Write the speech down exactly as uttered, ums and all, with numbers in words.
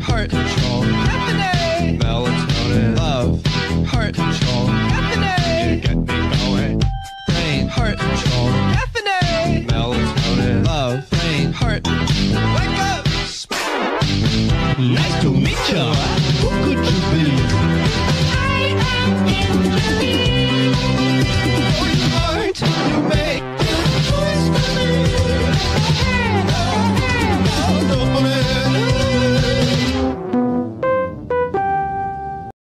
heart control, caffeinated, melatonin, love, heart control, caffeinated, you get me going, brain, heart control, caffeinated, melatonin, love, brain, heart, wake up, Nice to meet ya. Who could you be? I am Angelique.